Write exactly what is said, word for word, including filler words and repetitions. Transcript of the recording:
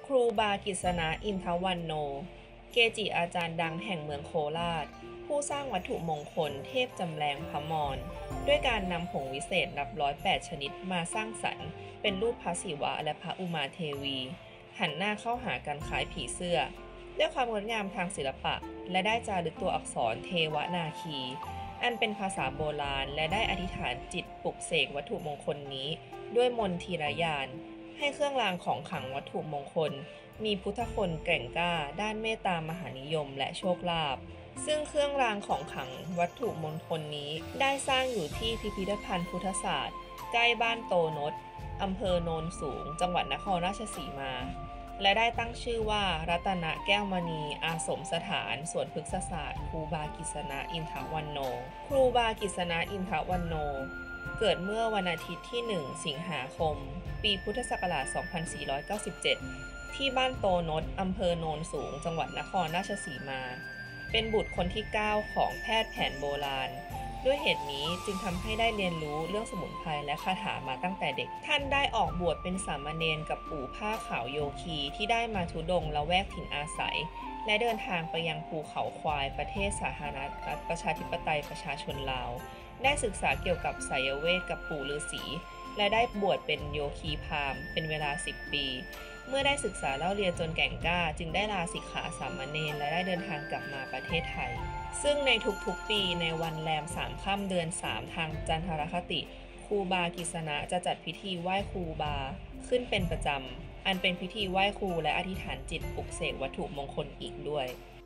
รูบากิษณะอินทวันโนเกจิอาจารย์ดังแห่งเมืองโคราชผู้สร้างวัตถุมงคลเทพจำแรงพระมรด้วยการนำผงวิเศษนับร้อยแปดชนิดมาสร้างสรรค์เป็นรูปพระศิวะและพระอุมาเทวีหันหน้าเข้าหากันคล้ายผีเสื้อด้วยความงดงามทางศิลปะและได้จารึกตัวอักษรเทวนาคีอันเป็นภาษาโบราณและได้อธิษฐานจิตปลุกเสกวัตถุมงคลนี้ด้วยมนทีรยานให้เครื่องรางของขลังวัตถุมงคลมีพุทธคุณแกร่งกล้าด้านเมตตามหานิยมและโชคลาภซึ่งเครื่องรางของขลังวัตถุมงคลนี้ได้สร้างอยู่ที่พิพิธภัณฑ์พุทธศาสตร์ใกล้บ้านโตนดอำเภอโนนสูงจังหวัดนครราชสีมาและได้ตั้งชื่อว่ารัตนแก้วมณีอาสมสถานสวนพฤกษศาสตร์ครูบากิษณะอินทวันโนครูบากิษณะอินทวันโนเกิดเมื่อวันอาทิตย์ที่หนึ่งสิงหาคมปีพุทธศักราชสองพันสี่ร้อยเก้าสิบเจ็ดที่บ้านโตนดอำเภอโนนสูงจังหวัดนครราชสีมาเป็นบุตรคนที่เก้าของแพทย์แผนโบราณด้วยเหตุนี้จึงทำให้ได้เรียนรู้เรื่องสมุนไพรและคาถามาตั้งแต่เด็กท่านได้ออกบวชเป็นสามเณรกับปู่ผ้าขาวโยคีที่ได้มาธุดงค์ละแวกถิ่นอาศัยและเดินทางไปยังภูเขาควายประเทศสาธารณรัฐประชาธิปไตยประชาชนลาวได้ศึกษาเกี่ยวกับไสยเวทกับปู่ฤาษีและได้บวชเป็นโยคีพราหมณ์เป็นเวลาสิบปีเมื่อได้ศึกษาเล่าเรียนจนแก่งกล้าจึงได้ลาสิกขาสามเณรและได้เดินทางกลับมาประเทศไทยซึ่งในทุกๆปีในวันแรมสามค่ำเดือนสามทางจันทรคติครูบากิษณะจะจัดพิธีไหว้ครูบาขึ้นเป็นประจำอันเป็นพิธีไหว้ครูและอธิษฐานจิตปลุกเสกวัตถุมงคลอีกด้วย